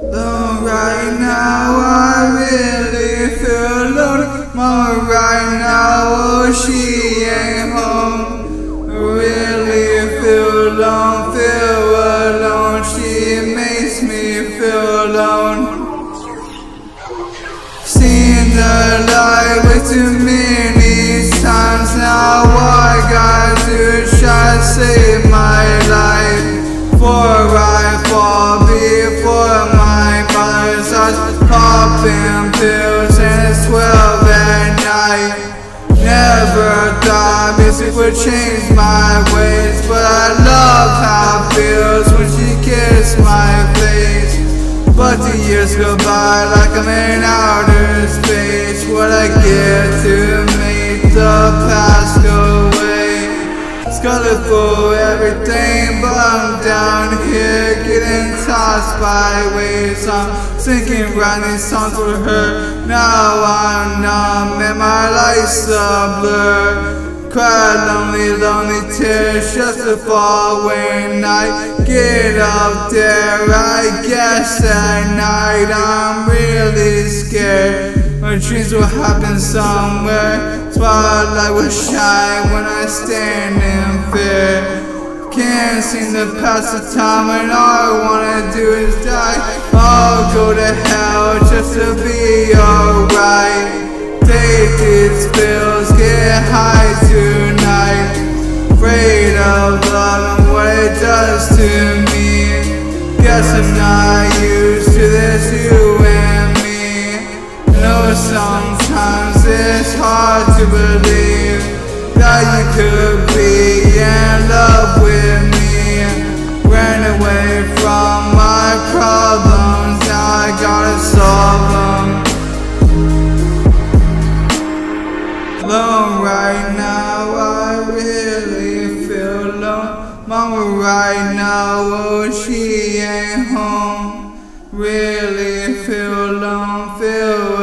Alone right now, I really feel alone. Mama right now, oh she ain't home. I really feel alone, she makes me feel alone. Seen the light way too many times now, what I gotta do is try to save my life. Before I fall, before my mother's eyes, popping pills and it's 12 at night. Never thought music would change my ways, but I love how it feels when she kissed my face. But the years go by like I'm in outer space. What I get to make the past go away. It's colorful everything, but I'm down here getting tossed by waves. I'm sinking, writing these songs for her. Now I'm numb and my life's a blur. Cry lonely tears just to fall when I get up there. I guess at night I'm really scared. My dreams will happen somewhere. Spotlight will shine when I stand in fear. Can't seem to pass the time when all I wanna do is die. I'll go to hell just to be alright. Take these pills, get high tonight. Afraid of love and what it does to me. Guess I'm not used to this, you and me. I know sometimes it's hard to believe that you could be in love with me. Ran away from my problems, now I gotta solve them. Alone right now, I really feel alone. Mama right now, oh she ain't home. Really feel alone, feel